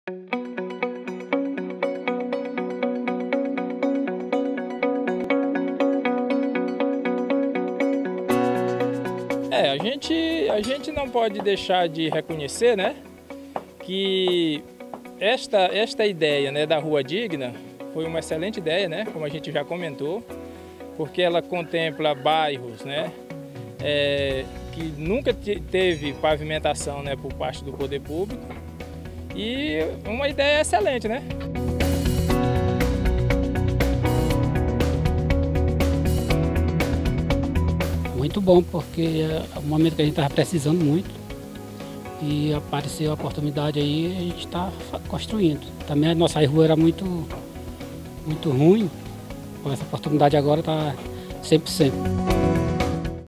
A gente não pode deixar de reconhecer, né, que esta ideia, né, da Rua Digna foi uma excelente ideia, né, como a gente já comentou, porque ela contempla bairros, né, que nunca teve pavimentação, né, por parte do poder público, e uma ideia excelente, né? Muito bom, porque é um momento que a gente estava precisando muito e apareceu a oportunidade aí e a gente está construindo. Também a nossa rua era muito ruim, com essa oportunidade agora está 100%.